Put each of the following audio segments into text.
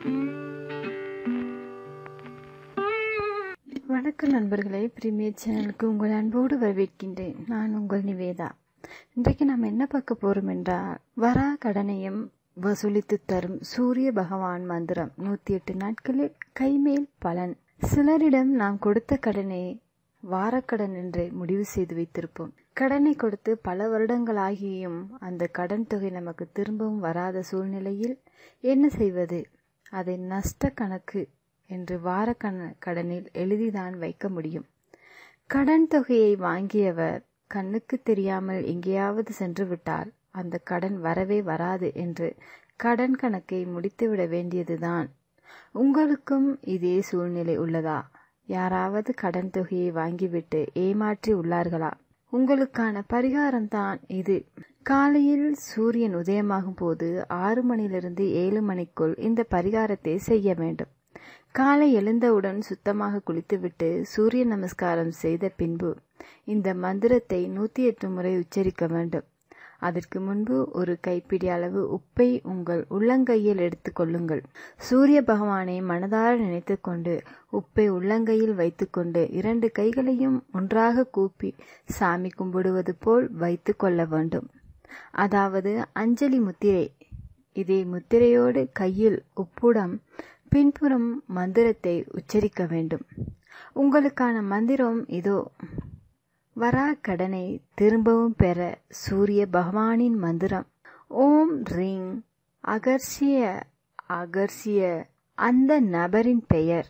வணக்கம் நண்பர்களே, பிரீமியர் சேனலுக்கு உங்கள் அன்போடு வரவேற்கின்றேன். நான் உங்கள் நிவேதா. இன்றைக்கு நாம் என்ன பார்க்க போறோம் என்றால், வரா கடனையும் வசூலித்து தரும் சூரிய பகவான் மந்திரம். 108 நாட்களில் கைமேல் பலன். சிலரிடம் நாம் கொடுத்த கடனை வாரக்கடன் என்று முடிவு செய்து வைத்திருப்போம். கடனை கொடுத்து பல வருடங்களாகியும் அந்த கடன் தொகை நமக்கு திரும்பவும் வராத சூழ்நிலையில் என்ன செய்வது? அதை நஷ்ட கணக்கு என்று வார கடனில் எழுதிதான் வைக்க முடியும். கடன் தொகையை வாங்கியவர் கண்ணுக்கு தெரியாமல் எங்கேயாவது சென்று விட்டால் அந்த கடன் வரவே வராது என்று கடன் கணக்கை முடித்துவிட வேண்டியதுதான். உங்களுக்கும் இதே சூழ்நிலை உள்ளதா? யாராவது கடன் தொகையை வாங்கிவிட்டு ஏமாற்றி உள்ளார்களா? உங்களுக்கான பரிகாரம்தான் இது. காலையில் சூரியன் உதயமாகும் போது 6 மணியிலிருந்து 7 மணிக்குள் இந்த பரிகாரத்தை செய்ய வேண்டும். காலை எழுந்தவுடன் சுத்தமாக குளித்துவிட்டு சூரிய நமஸ்காரம் செய்த பின்பு இந்த மந்திரத்தை 108 முறை உச்சரிக்க வேண்டும். அதற்கு முன்பு ஒரு கைப்பிடி அளவு உப்பை உங்கள் உள்ளங்கையில் எடுத்துக் கொள்ளுங்கள். சூரிய பகவானை மனதார நினைத்து கொண்டு உப்பை உள்ளங்கையில் வைத்துக்கொண்டு 2 கைகளையும் ஒன்றாக கூப்பி சாமி கும்பிடுவது போல் வைத்து கொள்ள வேண்டும். அதாவது அஞ்சலி முத்திரை. இதே முத்திரையோடு கையில் உப்புடன் பின்புறம் மந்திரத்தை உச்சரிக்க வேண்டும். உங்களுக்கான மந்திரம் இதோ. வரா கடனை திரும்பவும் பெற சூரிய பகவானின் மந்திரம். ஓம் ரீங் அகர்ஷிய. அகர்ஷிய அந்த நபரின் பெயர்.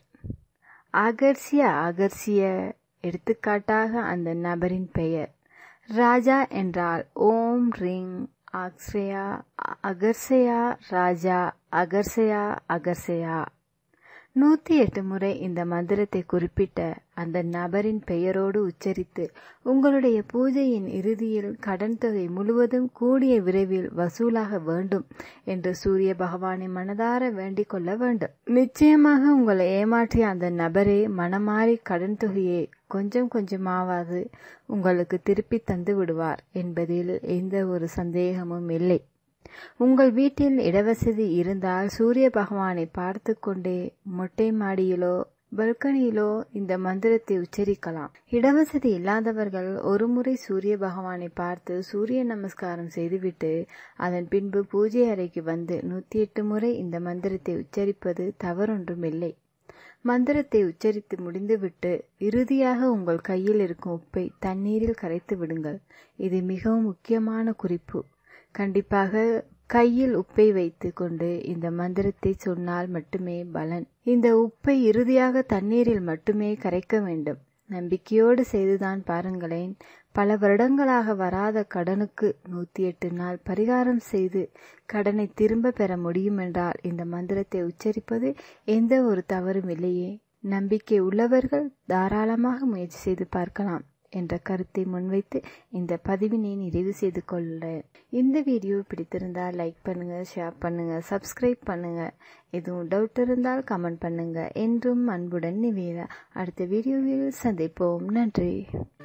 அகர்ஷிய எடுத்துக்காட்டாக அந்த நபரின் பெயர். ராஜா என்றால் ஓம் ரீங் அக்ஷயா அகர்ஷயா ராஜா அகர்ஷயா அகர்ஷயா. 108 முறை இந்த மந்திரத்தை குறிப்பிட்ட அந்த நபரின் பெயரோடு உச்சரித்து உங்களுடைய பூஜையின் இறுதியில் கடன் தொகை முழுவதும் கூடிய விரைவில் வசூலாக வேண்டும் என்று சூரிய பகவானை மனதார வேண்டிக் கொள்ள வேண்டும். நிச்சயமாக உங்களை ஏமாற்றிய அந்த நபரே மனமாறி கடன் தொகையை கொஞ்சம் கொஞ்சமாவது உங்களுக்கு திருப்பி தந்து விடுவார் என்பதில் எந்த ஒரு சந்தேகமும் இல்லை. உங்கள் வீட்டில் இடவசதி இருந்தால் சூரிய பகவானை பார்த்து கொண்டே மொட்டை மாடியிலோ பல்கனியிலோ இந்த மந்திரத்தை உச்சரிக்கலாம். இடவசதி இல்லாதவர்கள் ஒரு முறை சூரிய பகவானை பார்த்து சூரிய நமஸ்காரம் செய்துவிட்டு அதன் பின்பு பூஜை அறைக்கு வந்து 108 முறை இந்த மந்திரத்தை உச்சரிப்பது தவறொன்றுமில்லை. மந்திரத்தை உச்சரித்து முடிந்துவிட்டு இறுதியாக உங்கள் கையில் இருக்கும் உப்பை தண்ணீரில் கரைத்து விடுங்கள். இது மிகவும் முக்கியமான குறிப்பு. கண்டிப்பாக கையில் உப்பை வைத்து கொண்டு இந்த மந்திரத்தை சொன்னால் மட்டுமே பலன். இந்த உப்பை இறுதியாக தண்ணீரில் மட்டுமே கரைக்க வேண்டும். நம்பிக்கையோடு செய்துதான் பாருங்களேன். பல வருடங்களாக வராத கடனுக்கு 108 நாள் பரிகாரம் செய்து கடனை திரும்ப பெற முடியும் என்றால் இந்த மந்திரத்தை உச்சரிப்பது எந்த ஒரு தவறும் இல்லையே. நம்பிக்கை உள்ளவர்கள் தாராளமாக முயற்சி செய்து பார்க்கலாம் என்ற கருத்தை முன்வைத்து இந்த பதிவினை நிறைவு செய்து கொள்ள. இந்த வீடியோ பிடித்திருந்தால் லைக் பண்ணுங்க, ஷேர் பண்ணுங்க, சப்ஸ்கிரைப் பண்ணுங்க. எதுவும் டவுட் இருந்தால் கமெண்ட் பண்ணுங்க. என்றும் அன்புடன் நிவேதா. அடுத்த வீடியோவில் சந்திப்போம். நன்றி.